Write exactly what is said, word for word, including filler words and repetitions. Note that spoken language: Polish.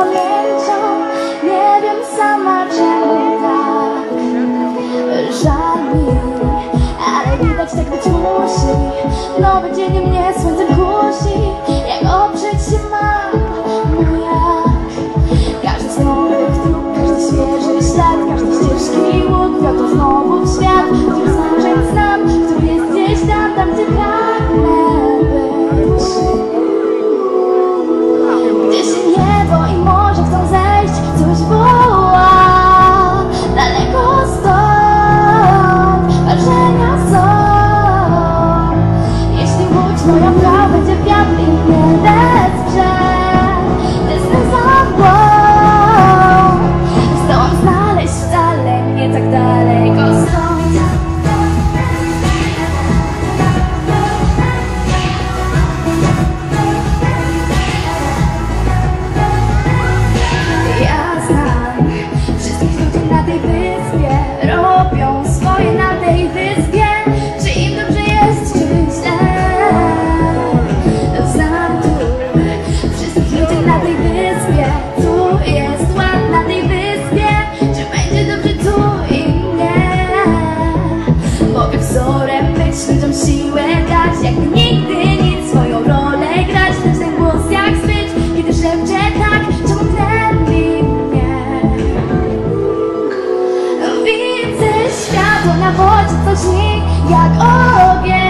pamięcią. Nie wiem sama czemu tak. Żal mi, ale widać tak być musi. Nowy dzień mnie słońcem kusi. Jak oprzeć się mam, no jak? Każdy znowu wdruk, każdy świeży ślad, każdy ścieżki łuk wiotło znowu w świat, który marzeń znam, który jest gdzieś tam, tam gdzie pragnę być. Gdzie się niebo i morze chcą zejść, coś woła daleko stąd, marzenia są. Jeśli łódź moja prawa będzie wiatr i mnie wesprze, tęsknię za mną. Zdołam znaleźć wcale nie tak daleko stąd. Ja znam wszystkich ludzi na tej wyspie, robią swoje na tej wyspie. Czy im dobrze jest, czy źle? Znam tu wszystkich ludzi na tej wyspie. Tu jest ład na tej wyspie. Czy będzie dobrze tu i mnie? Mogę wzorem być, ludziom siłę dać, jakby nigdy nic, swoją rolę grać. Lecz ten głos jak smycz, kiedy szepcze tak, czemu gnębi mnie? Widzę światło na wodzie, co śni jak ogień.